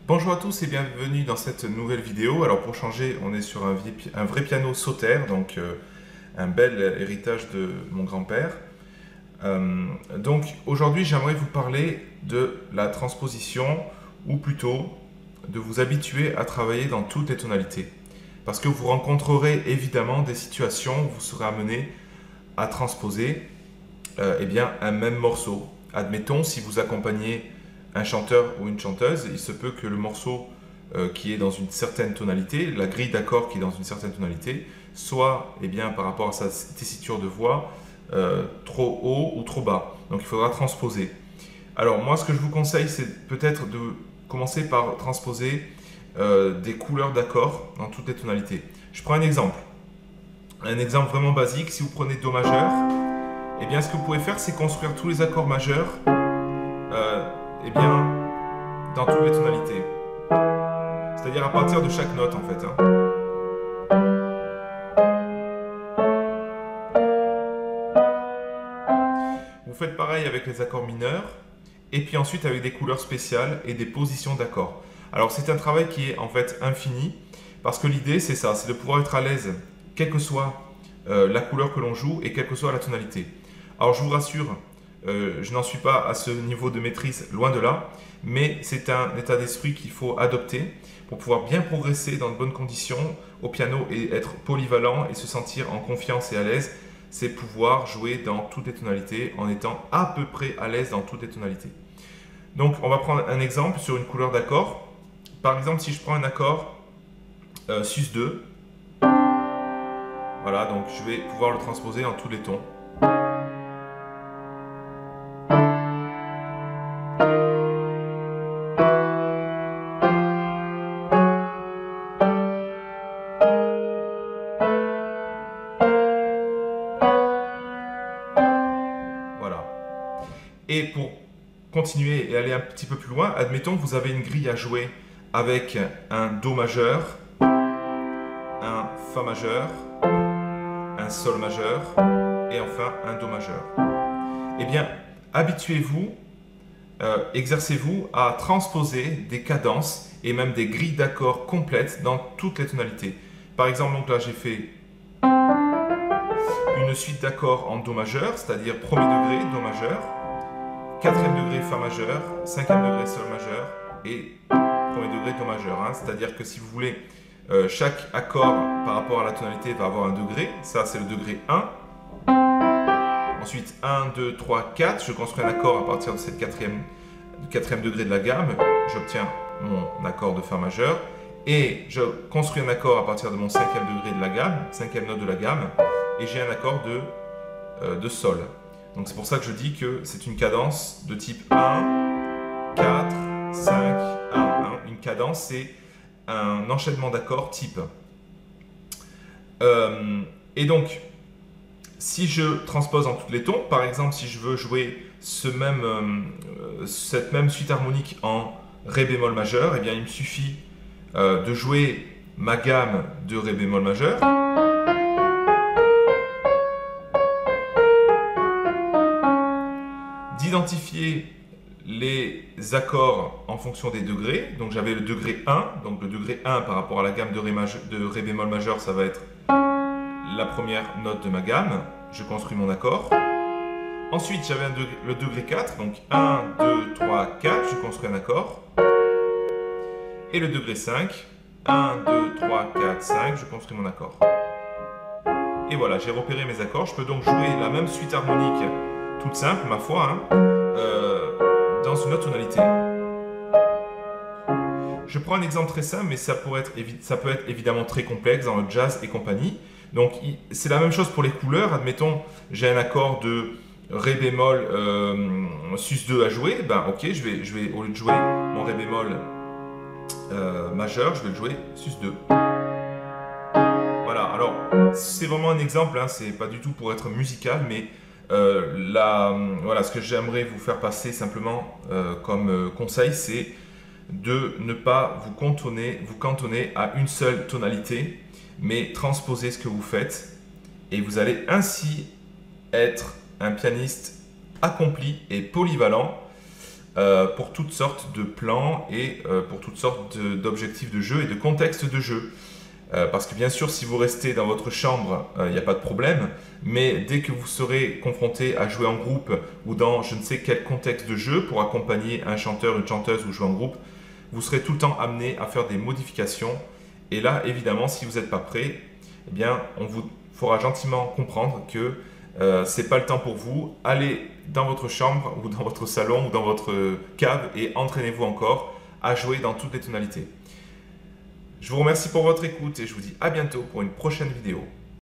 Bonjour à tous et bienvenue dans cette nouvelle vidéo. Alors pour changer, on est sur un vrai piano Sauter, donc un bel héritage de mon grand-père. Donc aujourd'hui, j'aimerais vous parler de la transposition, ou plutôt de vous habituer à travailler dans toutes les tonalités. Parce que vous rencontrerez évidemment des situations où vous serez amené à transposer eh bien, un même morceau. Admettons, si vous accompagnez un chanteur ou une chanteuse, il se peut que le morceau qui est dans une certaine tonalité, la grille d'accords qui est dans une certaine tonalité, soit, eh bien, par rapport à sa tessiture de voix, trop haut ou trop bas. Donc il faudra transposer. Alors moi, ce que je vous conseille, c'est peut-être de commencer par transposer des couleurs d'accords dans toutes les tonalités. Je prends un exemple. Un exemple vraiment basique, si vous prenez Do majeur, eh bien, ce que vous pouvez faire, c'est construire tous les accords majeurs eh bien, dans toutes les tonalités. C'est-à-dire à partir de chaque note, en fait. Vous faites pareil avec les accords mineurs, et puis ensuite avec des couleurs spéciales et des positions d'accords. Alors, c'est un travail qui est en fait infini, parce que l'idée, c'est ça, c'est de pouvoir être à l'aise, quelle que soit la couleur que l'on joue et quelle que soit la tonalité. Alors, je vous rassure, je n'en suis pas à ce niveau de maîtrise, loin de là, mais c'est un état d'esprit qu'il faut adopter pour pouvoir bien progresser dans de bonnes conditions au piano et être polyvalent et se sentir en confiance et à l'aise. C'est pouvoir jouer dans toutes les tonalités en étant à peu près à l'aise dans toutes les tonalités. Donc on va prendre un exemple sur une couleur d'accord. Par exemple, si je prends un accord sus2, voilà, donc je vais pouvoir le transposer dans tous les tons. Et pour continuer et aller un petit peu plus loin, admettons que vous avez une grille à jouer avec un Do majeur, un Fa majeur, un Sol majeur et enfin un Do majeur. Eh bien, habituez-vous, exercez-vous à transposer des cadences et même des grilles d'accords complètes dans toutes les tonalités. Par exemple, donc là j'ai fait une suite d'accords en Do majeur, c'est-à-dire premier degré, Do majeur, 4e degré Fa majeur, 5e degré Sol majeur et 1er degré Do majeur. C'est-à-dire que si vous voulez, chaque accord par rapport à la tonalité va avoir un degré. Ça, c'est le degré 1. Ensuite, 1, 2, 3, 4. Je construis un accord à partir de cette du 4e degré de la gamme. J'obtiens mon accord de Fa majeur. Et je construis un accord à partir de mon 5e degré de la gamme, 5e note de la gamme. Et j'ai un accord de Sol. Donc c'est pour ça que je dis que c'est une cadence de type 1, 4, 5, 1, 1. Une cadence, c'est un enchaînement d'accords type. Et donc, si je transpose en tous les tons, par exemple, si je veux jouer cette même suite harmonique en Ré bémol majeur, eh bien il me suffit de jouer ma gamme de Ré bémol majeur, d'identifier les accords en fonction des degrés. Donc j'avais le degré 1, donc le degré 1 par rapport à la gamme de Ré bémol majeur, ça va être la première note de ma gamme. Je construis mon accord. Ensuite j'avais le degré 4, donc 1, 2, 3, 4, je construis un accord. Et le degré 5, 1, 2, 3, 4, 5, je construis mon accord. Et voilà, j'ai repéré mes accords. Je peux donc jouer la même suite harmonique toute simple, ma foi, dans une autre tonalité. Je prends un exemple très simple, mais ça peut être évidemment très complexe dans le jazz et compagnie. Donc, c'est la même chose pour les couleurs. Admettons, j'ai un accord de Ré bémol sus2 à jouer. Ben, ok, je vais, au lieu de jouer mon Ré bémol majeur, je vais le jouer sus2. Voilà, alors, c'est vraiment un exemple, c'est pas du tout pour être musical, mais voilà, ce que j'aimerais vous faire passer simplement comme conseil, c'est de ne pas vous cantonner à une seule tonalité, mais transposer ce que vous faites, et vous allez ainsi être un pianiste accompli et polyvalent pour toutes sortes de plans et pour toutes sortes d'objectifs de jeu et de contextes de jeu. Parce que bien sûr, si vous restez dans votre chambre, il n'y a pas de problème, mais dès que vous serez confronté à jouer en groupe ou dans je ne sais quel contexte de jeu pour accompagner un chanteur, une chanteuse ou jouer en groupe, vous serez tout le temps amené à faire des modifications. Et là, évidemment, si vous n'êtes pas prêt, eh bien, on vous fera gentiment comprendre que ce n'est pas le temps pour vous. Allez dans votre chambre ou dans votre salon ou dans votre cave et entraînez-vous encore à jouer dans toutes les tonalités. Je vous remercie pour votre écoute et je vous dis à bientôt pour une prochaine vidéo.